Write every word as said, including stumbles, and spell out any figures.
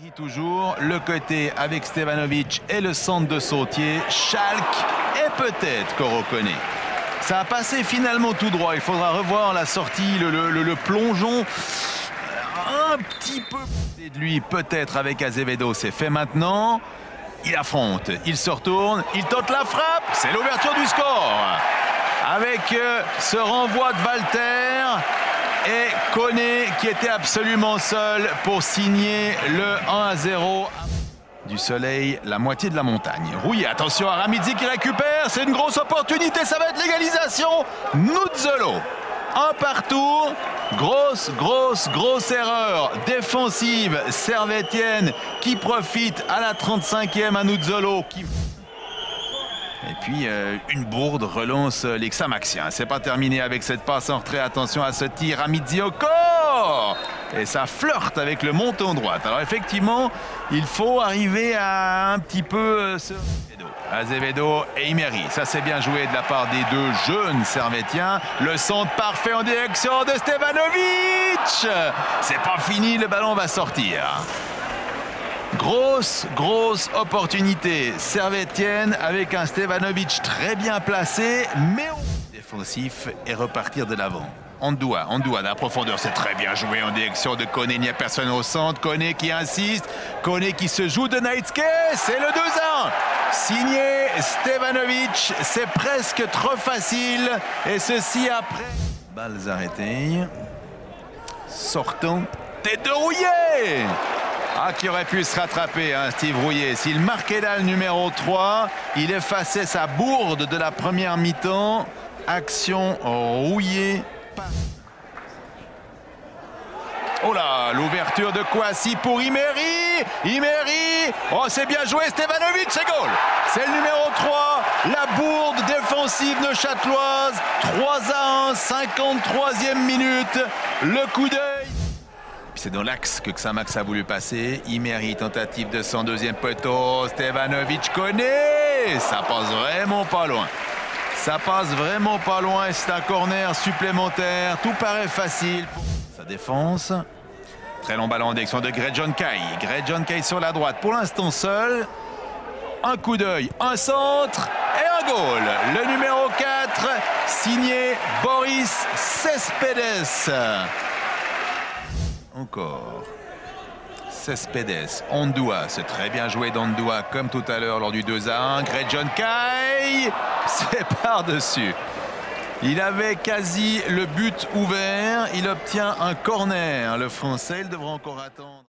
Toujours le côté avec Stevanovic et le centre de Sautier, Schalke et peut-être Korokone. Ça a passé finalement tout droit. Il faudra revoir la sortie, le, le, le, le plongeon un petit peu de lui peut-être avec Azevedo. C'est fait maintenant. Il affronte, il se retourne, il tente la frappe. C'est l'ouverture du score avec ce renvoi de Walter. Et Koné qui était absolument seul pour signer le un à zéro. Du soleil, la moitié de la montagne. Rouillé, attention à Ramizzi qui récupère. C'est une grosse opportunité, ça va être l'égalisation. Nuzzolo, un partout. Grosse, grosse, grosse erreur défensive servétienne qui profite à la trente-cinquième à Nuzzolo. Qui... Et puis, euh, une bourde relance les Xamaxiens. C'est pas terminé avec cette passe en retrait. Attention à ce tir. Ramizzi au corps. Et ça flirte avec le monton droite. Alors, effectivement, il faut arriver à un petit peu se... Azevedo et Imeri. Ça, c'est bien joué de la part des deux jeunes servétiens. Le centre parfait en direction de Stevanovic. C'est pas fini. Le ballon va sortir. Grosse, grosse opportunité servétienne avec un Stevanovic très bien placé, mais défensif et repartir de l'avant. Ondoa, Ondoa dans la profondeur, c'est très bien joué en direction de Koné. Il n'y a personne au centre. Koné qui insiste. Koné qui se joue de Naitske. C'est le deux un. Signé Stevanovic. C'est presque trop facile. Et ceci après. Balles arrêtées. Sortant. Tête de Rouillé. Ah, qui aurait pu se rattraper, hein, Steve Rouillé. S'il marquait là le numéro trois, il effaçait sa bourde de la première mi-temps. Action Rouillé. Oh là, l'ouverture de Kouassi pour Imeri. Imeri. Oh, c'est bien joué, Stevanovic, c'est goal. C'est le numéro trois. La bourde défensive neuchâteloise. trois à un, cinquante-troisième minute. Le coup d'œil. C'est dans l'axe que Xamax a voulu passer. Imeri, tentative de son deuxième poteau. Stevanovic connaît. Ça passe vraiment pas loin. Ça passe vraiment pas loin. Et c'est un corner supplémentaire. Tout paraît facile pour sa défense. Très long ballon en direction de Gredjon Kai. Gredjon Kai sur la droite. Pour l'instant seul. Un coup d'œil, un centre et un goal. Le numéro quatre, signé Boris Cespedes. Encore Cespedes, Ondoa, c'est très bien joué d'Ondoa comme tout à l'heure lors du deux à un. Gredjon Kai, c'est par-dessus. Il avait quasi le but ouvert, il obtient un corner. Le Français, il devra encore attendre.